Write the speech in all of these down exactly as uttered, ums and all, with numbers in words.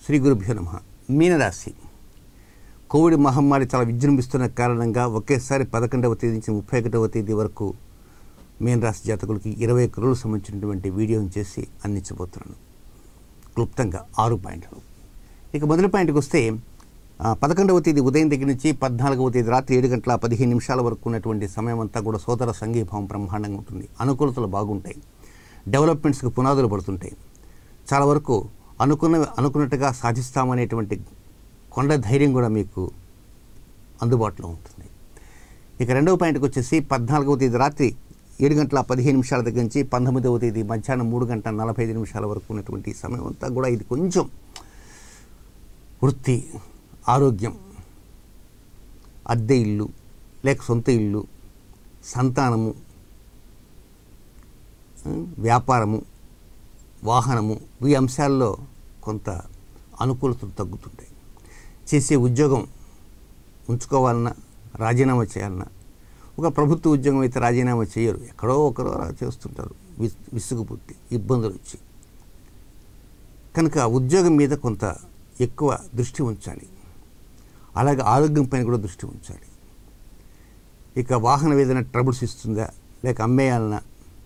శ్రీ గురుభ్యో నమః. మీనరాశి కోవిడ్ మహమ్మారి చాలా విజృంభిస్తున్న కారణంగా ఒకేసారి పదకొండవ తేదీ నుంచి ముప్పై ఒకటవ తేదీ వరకు మీనరాశి జాతకులకి ఇరవై ఒక్క రోజులు సంబంధించినటువంటి వీడియోని చేసి అందించబోతున్నాను. క్లుప్తంగా ఆరు పాయింట్లు. ఇక మొదటి పాయింట్కి వస్తే పదకొండవ తేదీ ఉదయం దగ్గర నుంచి పద్నాలుగవ తేదీ రాత్రి ఏడు గంటల పదిహేను నిమిషాల వరకు ఉన్నటువంటి సమయం అంతా కూడా సోదర సంఘీభావం బ్రహ్మాండంగా ఉంటుంది. అనుకూలతలు బాగుంటాయి. డెవలప్మెంట్స్కి పునాదులు పడుతుంటాయి. చాలా వరకు అనుకున్న అనుకున్నట్టుగా సాధిస్తామనేటువంటి కొండ ధైర్యం కూడా మీకు అందుబాటులో ఉంటుంది. ఇక రెండవ పాయింట్కి వచ్చేసి పద్నాలుగవ తేదీ రాత్రి ఏడు గంటల పదిహేను నిమిషాల దగ్గర నుంచి పంతొమ్మిదవ తేదీ మధ్యాహ్నం మూడు గంటల నలభై ఐదు నిమిషాల వరకు ఉన్నటువంటి సమయం అంతా కూడా ఇది కొంచెం వృత్తి, ఆరోగ్యం, అద్దె ఇల్లు లేక సొంత ఇల్లు, సంతానము, వ్యాపారము, వాహనము ఈ అంశాల్లో కొంత అనుకూలతలు తగ్గుతుంటాయి. చేసే ఉద్యోగం ఉంచుకోవాలన్నా రాజీనామా చేయాలన్నా, ఒక ప్రభుత్వ ఉద్యోగం అయితే రాజీనామా చేయరు, ఎక్కడో ఒకరో అలా చేస్తుంటారు విస్ విసుగు పుట్టి ఇబ్బందులు వచ్చి. కనుక ఉద్యోగం మీద కొంత ఎక్కువ దృష్టి ఉంచాలి. అలాగే ఆరోగ్యం పైన కూడా దృష్టి ఉంచాలి. ఇక వాహనం ఏదైనా ట్రబుల్స్ ఇస్తుందా, లేక అమ్మేయాలన్నా,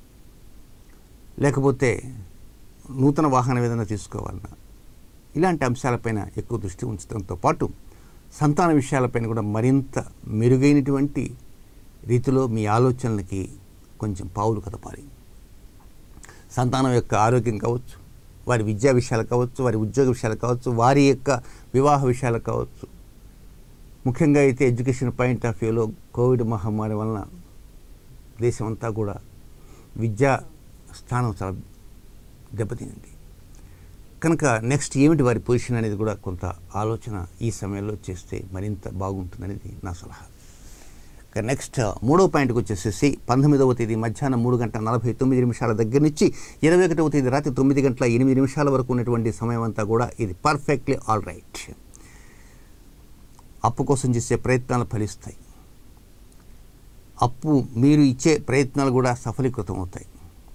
లేకపోతే నూతన వాహనం ఏదైనా తీసుకోవాలన్నా, ఇలాంటి అంశాలపైన ఎక్కువ దృష్టి ఉంచడంతో పాటు సంతాన విషయాలపైన కూడా మరింత మెరుగైనటువంటి రీతిలో మీ ఆలోచనలకి కొంచెం పావులు కదపాలి. సంతానం యొక్క ఆరోగ్యం కావచ్చు, వారి విద్యా విషయాలు కావచ్చు, వారి ఉద్యోగ విషయాలు కావచ్చు, వారి యొక్క వివాహ విషయాలు కావచ్చు. ముఖ్యంగా అయితే ఎడ్యుకేషన్ పాయింట్ ఆఫ్ వ్యూలో కోవిడ్ మహమ్మారి వలన దేశమంతా కూడా విద్యా స్థానం చాలా దెబ్బతింది. కనుక నెక్స్ట్ ఏమిటి వారి పొజిషన్ అనేది కూడా కొంత ఆలోచన ఈ సమయంలో చేస్తే మరింత బాగుంటుందనేది నా సలహా. ఇక నెక్స్ట్ మూడవ పాయింట్కి వచ్చేసేసి పంతొమ్మిదవ తేదీ మధ్యాహ్నం మూడు గంటల నలభై తొమ్మిది నిమిషాల దగ్గర నుంచి ఇరవై ఒకటవ తేదీ రాత్రి తొమ్మిది గంటల ఎనిమిది నిమిషాల వరకు ఉన్నటువంటి సమయం అంతా కూడా ఇది పర్ఫెక్ట్లీ ఆల్ రైట్. అప్పు కోసం చేసే ప్రయత్నాలు ఫలిస్తాయి. అప్పు మీరు ఇచ్చే ప్రయత్నాలు కూడా సఫలీకృతం అవుతాయి.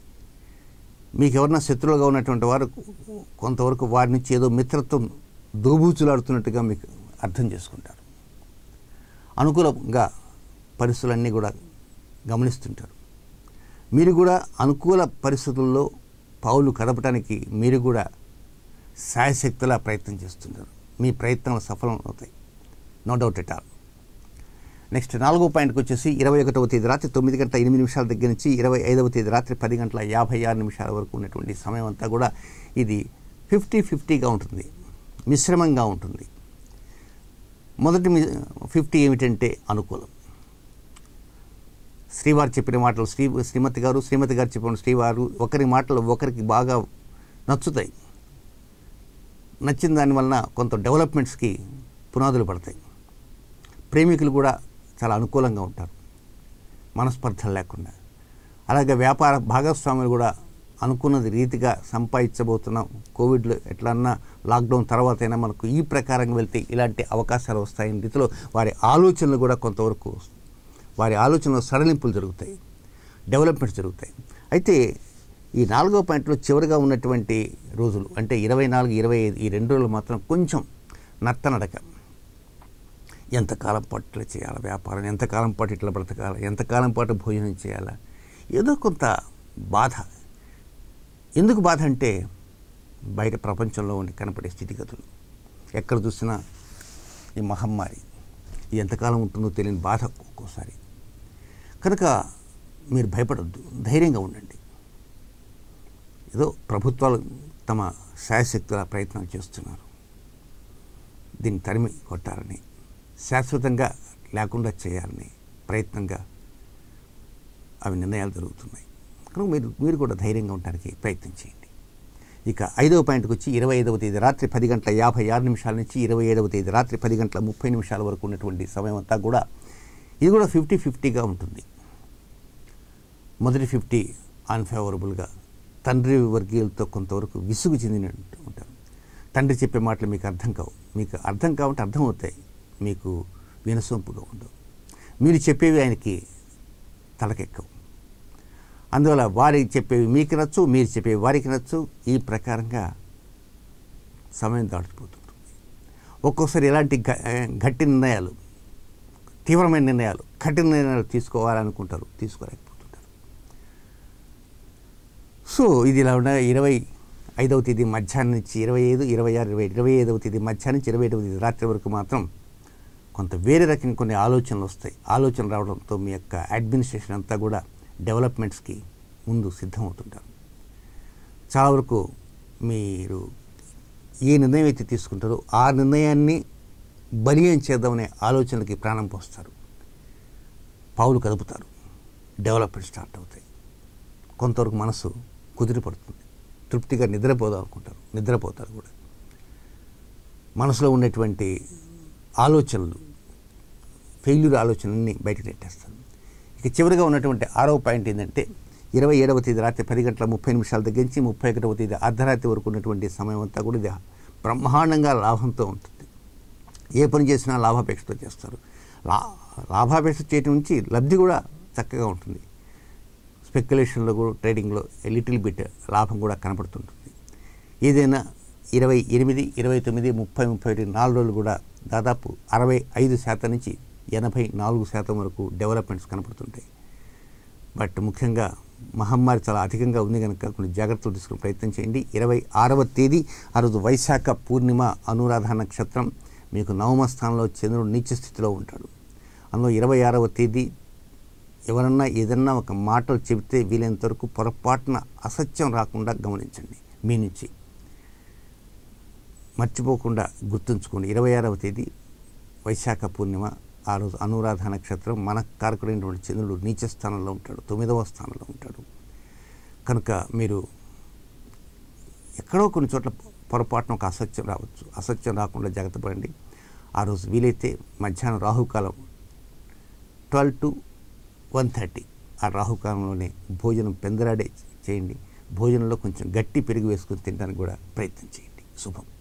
మీకు ఎవరన్నా శత్రువులుగా ఉన్నటువంటి వారు కొంతవరకు వారి నుంచి ఏదో మిత్రత్వం దోబూచులాడుతున్నట్టుగా మీకు అర్థం చేసుకుంటారు. అనుకూలంగా పరిస్థితులన్నీ కూడా గమనిస్తుంటారు. మీరు కూడా అనుకూల పరిస్థితుల్లో పావులు కదపడానికి మీరు కూడా శాయశక్తులా ప్రయత్నం చేస్తుంటారు. మీ ప్రయత్నాలు సఫలం అవుతాయి, no doubt at all. Next నాలుగో పాయింట్కి వచ్చేసి ఇరవై ఒకటవ తేదీ రాత్రి తొమ్మిది గంటల ఎనిమిది నిమిషాల దగ్గర నుంచి ఇరవై ఐదవ తేదీ రాత్రి పది గంటల యాభై ఆరు నిమిషాల వరకు ఉన్నటువంటి సమయం అంతా కూడా ఇది ఫిఫ్టీ ఫిఫ్టీగా ఉంటుంది, మిశ్రమంగా ఉంటుంది. మొదటి ఫిఫ్టీ ఏమిటంటే అనుకూలం. శ్రీవారు చెప్పిన మాటలు శ్రీ శ్రీమతి గారు శ్రీమతి గారు చెప్పిన శ్రీవారు ఒకరి మాటలు ఒకరికి బాగా నచ్చుతాయి. నచ్చిన దానివలన కొంత డెవలప్మెంట్స్కి పునాదులు పడతాయి. ప్రేమికులు కూడా చాలా అనుకూలంగా ఉంటారు, మనస్పర్ధలు లేకుండా. అలాగే వ్యాపార భాగస్వాములు కూడా అనుకున్నది రీతిగా సంపాదించబోతున్నాం. కోవిడ్లో ఎట్లన్నా లాక్డౌన్ తర్వాత అయినా మనకు ఈ ప్రకారంగా వెళ్తే ఇలాంటి అవకాశాలు వస్తాయని రీతిలో వారి ఆలోచనలు కూడా కొంతవరకు వారి ఆలోచనలో సడలింపులు జరుగుతాయి, డెవలప్మెంట్స్ జరుగుతాయి. అయితే ఈ నాలుగో పాయింట్లో చివరిగా ఉన్నటువంటి రోజులు అంటే ఇరవై నాలుగు ఇరవై ఐదు ఈ రెండు రోజులు మాత్రం కొంచెం నత్తనడక. ఎంతకాలం పాటు ఇట్లా చేయాలి వ్యాపారం, ఎంతకాలం పాటు ఇట్లా బ్రతకాలి, ఎంతకాలం పాటు భోజనం చేయాలా, ఏదో కొంత బాధ. ఎందుకు బాధ అంటే బయట ప్రపంచంలో ఉండి కనపడే స్థితిగతులు, ఎక్కడ చూసినా ఈ మహమ్మారి ఇది ఎంతకాలం ఉంటుందో తెలియని బాధ ఒక్కోసారి. కనుక మీరు భయపడొద్దు, ధైర్యంగా ఉండండి. ఏదో ప్రభుత్వాలు తమ శాయశక్తుల ప్రయత్నాలు చేస్తున్నారు, దీన్ని తరిమి కొట్టాలని, శాశ్వతంగా లేకుండా చేయాలని ప్రయత్నంగా అవి నిర్ణయాలు జరుగుతున్నాయి. కనుక మీరు మీరు కూడా ధైర్యంగా ఉండడానికి ప్రయత్నం చేయండి. ఇక ఐదవ పాయింట్కి వచ్చి ఇరవై ఐదవ తేదీ రాత్రి పది గంటల యాభై ఆరు నిమిషాల నుంచి ఇరవై ఏడవ తేదీ రాత్రి పది గంటల ముప్పై నిమిషాల వరకు ఉన్నటువంటి సమయం అంతా కూడా ఇది కూడా ఫిఫ్టీ ఫిఫ్టీగా ఉంటుంది. మొదటి ఫిఫ్టీ అన్ఫేవరబుల్గా తండ్రి వర్గీయులతో కొంతవరకు విసుగు చెందిన ఉంటారు. తండ్రి చెప్పే మాటలు మీకు అర్థం కావు, మీకు అర్థం కావంటే అర్థం అవుతాయి, మీకు వినసొంపుగా ఉండవు. మీరు చెప్పేవి ఆయనకి తలకెక్కవు. అందువల్ల వారికి చెప్పేవి మీకు నచ్చు, మీరు చెప్పేవి వారికి నచ్చు. ఈ ప్రకారంగా సమయం దాటిపోతుంటుంది. ఒక్కోసారి ఎలాంటి గట్టి నిర్ణయాలు, తీవ్రమైన నిర్ణయాలు, కఠిన నిర్ణయాలు తీసుకోవాలనుకుంటారు, తీసుకోలేకపోతుంటారు. సో ఇది ఇలా ఉన్న ఇరవై ఐదవ తేదీ మధ్యాహ్నం నుంచి ఇరవై ఐదు ఇరవై ఆరు ఇరవై ఇరవై ఐదవ తేదీ మధ్యాహ్నం నుంచి ఇరవై ఐదవ తేదీ రాత్రి వరకు మాత్రం కొంత వేరే రకం కొన్ని ఆలోచనలు వస్తాయి. ఆలోచనలు రావడంతో మీ యొక్క అడ్మినిస్ట్రేషన్ అంతా కూడా డెవలప్మెంట్స్కి ముందు సిద్ధమవుతుంటారు. చాలా వరకు మీరు ఏ నిర్ణయం అయితే తీసుకుంటారో ఆ నిర్ణయాన్ని బలీయం చేద్దామనే ఆలోచనలకి ప్రాణం పోస్తారు, పావులు కదుపుతారు, డెవలప్మెంట్ స్టార్ట్ అవుతాయి. కొంతవరకు మనసు కుదిరిపడుతుంది, తృప్తిగా నిద్రపోదాం అనుకుంటారు, నిద్రపోతారు కూడా. మనసులో ఉన్నటువంటి ఆలోచనలు, ఫెయిల్యూర్ ఆలోచనలన్నీ బయటకు నెట్టేస్తారు. ఇక చివరిగా ఉన్నటువంటి ఆరో పాయింట్ ఏంటంటే ఇరవై ఏడవ తేదీ రాత్రి పది గంటల ముప్పై నిమిషాల దగ్గర నుంచి ముప్పై ఒకటవ తేదీ అర్ధరాత్రి వరకు ఉన్నటువంటి సమయం అంతా కూడా ఇది బ్రహ్మాండంగా లాభంతో ఉంటుంది. ఏ పని చేసినా లాభాపేక్షతో చేస్తారు. లా లాభాపేక్ష చేయటం నుంచి లబ్ధి కూడా చక్కగా ఉంటుంది. స్పెక్యులేషన్లో కూడా, ట్రేడింగ్లో లిటిల్ బిట్ లాభం కూడా కనపడుతుంటుంది. ఏదైనా ఇరవై ఎనిమిది ఇరవై తొమ్మిది ముప్పై ముప్పై ఒకటి నాలుగు రోజులు కూడా దాదాపు అరవై ఐదు శాతం నుంచి ఎనభై నాలుగు శాతం వరకు డెవలప్మెంట్స్ కనపడుతుంటాయి. బట్ ముఖ్యంగా మహమ్మారి చాలా అధికంగా ఉంది కనుక కొన్ని జాగ్రత్తలు తీసుకునే ప్రయత్నం చేయండి. ఇరవై ఆరవ తేదీ ఆ రోజు వైశాఖ పూర్ణిమ, అనురాధ నక్షత్రం. మీకు నవమ స్థానంలో చంద్రుడు నీచ స్థితిలో ఉంటాడు. అందులో ఇరవై ఆరవ తేదీ ఎవరన్నా ఏదన్నా ఒక మాటలు చెబితే వీలైనంత వరకు పొరపాటున అసత్యం రాకుండా గమనించండి. మీ నుంచి మర్చిపోకుండా గుర్తుంచుకోండి. ఇరవై ఆరవ తేదీ వైశాఖ పూర్ణిమ, ఆ రోజు అనురాధ నక్షత్రం. మన కారకుడైనటువంటి చంద్రుడు నీచ స్థానంలో ఉంటాడు, తొమ్మిదవ స్థానంలో ఉంటాడు. కనుక మీరు ఎక్కడో కొన్ని చోట్ల పొరపాటున ఒక అసత్యం రావచ్చు. అసత్యం రాకుండా జాగ్రత్త పడండి. ఆ రోజు వీలైతే మధ్యాహ్నం రాహుకాలం ట్వెల్వ్ టు వన్ థర్టీ ఆ రాహుకాలంలోనే భోజనం పెందరాడే చేయండి. భోజనంలో కొంచెం గట్టి పెరుగు వేసుకుని తినడానికి కూడా ప్రయత్నం చేయండి. శుభం.